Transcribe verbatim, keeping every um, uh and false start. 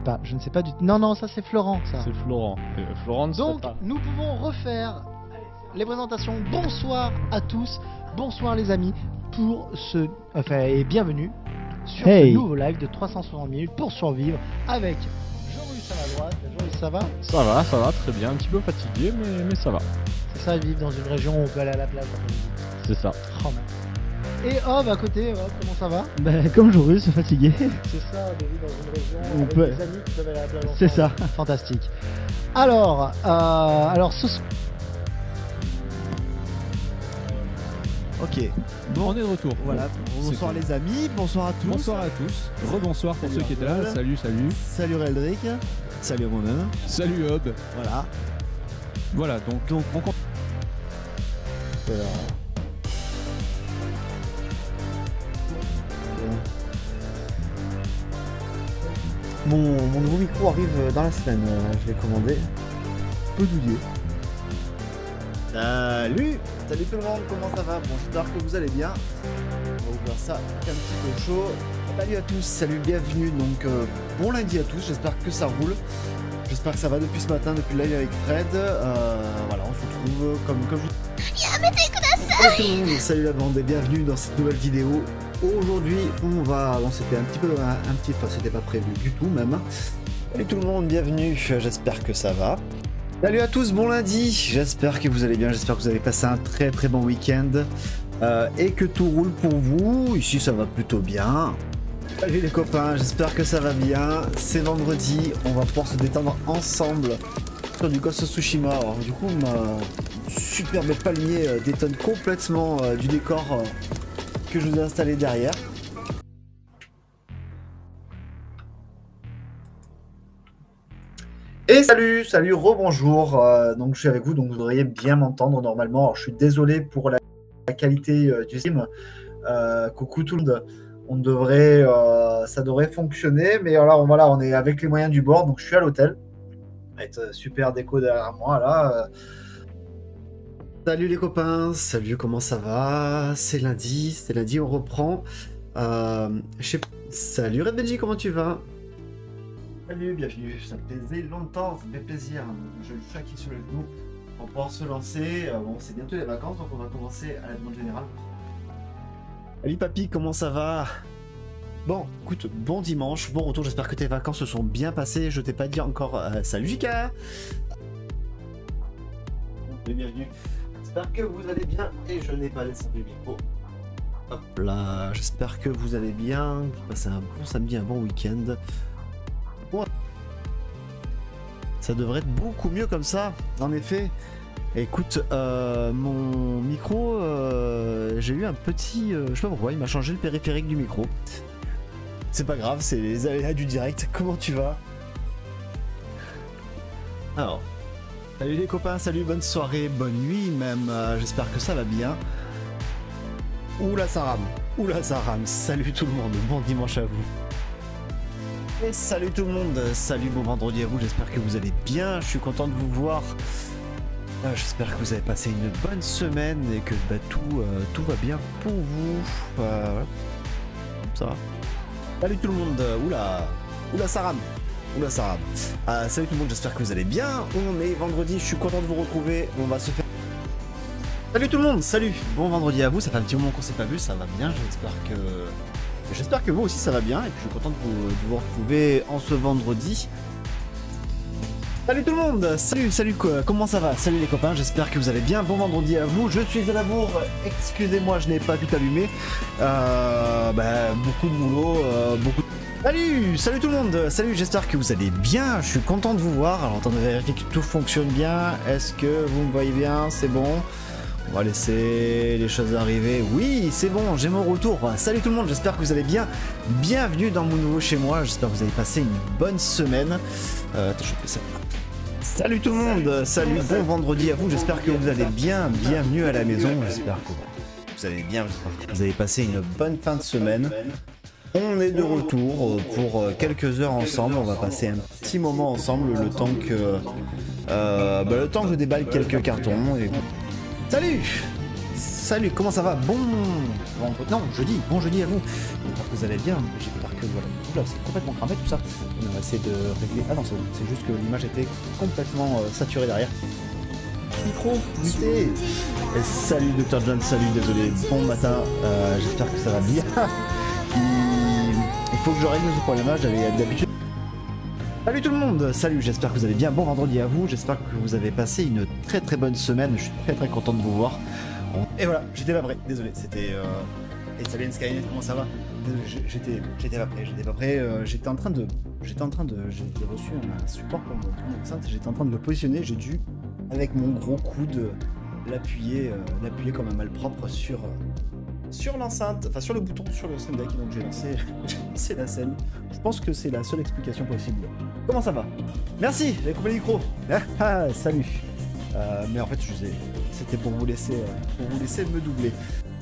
pas, je ne sais pas du tout. Non, non, ça c'est Florent, ça. C'est Florent. Euh, Florent ne serait Donc, pas. nous pouvons refaire les présentations. Bonsoir à tous, bonsoir les amis, pour ce... Enfin, et bienvenue sur Hey. ce nouveau live de trois cent soixante minutes pour survivre avec Joris à ma droite. Joris, ça va? Ça va, ça va, très bien. Un petit peu fatigué, mais, mais ça va. C'est ça, vivre dans une région où on peut aller à la plage. C'est ça. Oh, man. Et Hob à côté, Hob, comment ça va? Bah, comme Jorus, fatigué. C'est ça, de vivre dans une région On avec peut- des amis qui peuvent aller à la plage C'est ensemble. ça. Fantastique. Alors, euh, alors ce soir... Ok, Bon, on est de retour. voilà. Bonsoir cool. les amis, bonsoir à tous. Bonsoir à tous. Rebonsoir pour Salut ceux qui étaient là. Arnold. Salut, salut. Salut Reldrick. Salut à moi-même. Salut Hob. Voilà. Voilà, donc, Donc, on compte. Alors... Mon, mon nouveau micro arrive dans la semaine, euh, je l'ai commandé. Peu douillet. Salut. Salut tout le monde, comment ça va? Bon, j'espère que vous allez bien. On va ouvrir ça avec un petit peu chaud. Salut à tous, salut, bienvenue. Donc, euh, bon lundi à tous, j'espère que ça roule. J'espère que ça va depuis ce matin, depuis le live avec Fred. Euh, voilà, on se retrouve comme, comme je Salut tout le monde, salut la bande et bienvenue dans cette nouvelle vidéo. Aujourd'hui, on va... Bon, c'était un petit peu... Un, un petit... Enfin, c'était pas prévu du tout, même. Salut tout le monde, bienvenue. J'espère que ça va. Salut à tous, bon lundi. J'espère que vous allez bien. J'espère que vous avez passé un très très bon week-end. Euh, et que tout roule pour vous. Ici, ça va plutôt bien. Salut les copains, j'espère que ça va bien. C'est vendredi, on va pouvoir se détendre ensemble sur du Ghost of Tsushima. Alors, du coup, ma superbe palmier euh, détonne complètement euh, du décor euh, que je vous ai installé derrière. Et salut, salut, rebonjour. Euh, donc je suis avec vous, donc vous devriez bien m'entendre normalement. Alors, je suis désolé pour la, la qualité euh, du stream. Euh, coucou tout le monde. On devrait, euh, ça devrait fonctionner, mais alors voilà, on est avec les moyens du bord, donc je suis à l'hôtel. Avec euh, super déco derrière moi là. Salut les copains, salut, comment ça va? C'est lundi, c'est lundi, on reprend. Euh, je sais... Salut Red Benji, comment tu vas? Salut, bienvenue, ça me faisait longtemps, ça me fait plaisir. Je le chat qui est sur le genou pour pouvoir se lancer. Euh, bon, c'est bientôt les vacances, donc on va commencer à la demande générale. Salut papy, comment ça va? Bon, écoute, bon dimanche, bon retour, j'espère que tes vacances se sont bien passées. Je t'ai pas dit encore euh, salut Jika. Bienvenue, j'espère que vous allez bien et je n'ai pas descendu le micro. Hop là, j'espère que vous allez bien, que vous passez un bon samedi, un bon week-end. Bon. Ça devrait être beaucoup mieux comme ça, en effet. Écoute, euh, mon micro, euh, j'ai eu un petit... Euh, je sais pas pourquoi, il m'a changé le périphérique du micro. C'est pas grave, c'est les aléas du direct. Comment tu vas? Alors, salut les copains, salut, bonne soirée, bonne nuit même. Euh, J'espère que ça va bien. Oula, ça rame. Oula, ça rame. Salut tout le monde, bon dimanche à vous. Et salut tout le monde, salut, bon vendredi à vous, j'espère que vous allez bien. Je suis content de vous voir. Euh, J'espère que vous avez passé une bonne semaine et que bah, tout, euh, tout va bien pour vous. Euh, voilà. Ça va. Salut tout le monde. Oula, oula ça rame. Oula ça rame. Euh, salut tout le monde, j'espère que vous allez bien. On est vendredi, je suis content de vous retrouver. On va se faire... Salut tout le monde, salut. Bon vendredi à vous, ça fait un petit moment qu'on s'est pas vu, ça va bien. J'espère que... J'espère que vous aussi ça va bien. Et puis je suis content de vous, de vous retrouver en ce vendredi. Salut tout le monde, salut, salut, quoi, comment ça va? Salut les copains, j'espère que vous allez bien, bon vendredi à vous, je suis à la bourre, excusez-moi, je n'ai pas tout allumé, euh, bah, beaucoup de boulot, euh, beaucoup de... Salut, salut tout le monde, salut, j'espère que vous allez bien, je suis content de vous voir, alors attendez, vérifier que tout fonctionne bien, est-ce que vous me voyez bien, c'est bon? On va laisser les choses arriver. Oui, c'est bon, j'ai mon retour. Salut tout le monde, j'espère que vous allez bien. Bienvenue dans mon nouveau chez moi. J'espère que vous avez passé une bonne semaine. Euh, attends, je fais ça. Salut tout le monde, salut, bon vendredi à vous. J'espère que vous allez bien. Bienvenue à la maison. J'espère que vous allez bien. J'espère que vous avez passé une bonne fin de semaine. On est de retour pour quelques heures ensemble. On va passer un petit moment ensemble le temps que, euh, bah, le temps que je déballe quelques cartons. Et... Salut! Salut, comment ça va? Bon vendredi. Non, jeudi. Bon jeudi à vous. J'espère que vous allez bien. J'espère que voilà. Oula, c'est complètement cramé tout ça. On va essayer de régler. Ah non, c'est bon. C'est juste que l'image était complètement euh, saturée derrière. Micro, muté. Et salut Docteur John, salut, désolé. Bon matin. Euh, J'espère que ça va bien. Il... Il faut que je règle ce problème-là. J'avais d'habitude. Salut tout le monde, salut, j'espère que vous allez bien, bon vendredi à vous, j'espère que vous avez passé une très très bonne semaine, je suis très très content de vous voir. Et voilà, j'étais pas prêt, désolé, c'était... Euh... Et salut Skynet, comment ça va? J'étais j'étais pas prêt, j'étais pas prêt, euh, j'étais en train de... J'étais en train de... J'ai reçu un support comme mon enceinte, j'étais en train de le positionner, j'ai dû, avec mon gros coude, l'appuyer euh, l'appuyer comme un malpropre sur... Euh... sur l'enceinte, enfin sur le bouton, sur le Steam Deck, donc j'ai lancé, lancé la scène. Je pense que c'est la seule explication possible. Comment ça va? Merci, j'avais coupé le micro. Ah, ah, salut. Euh, mais en fait, je sais, c'était pour vous laisser, euh, pour vous laisser me doubler.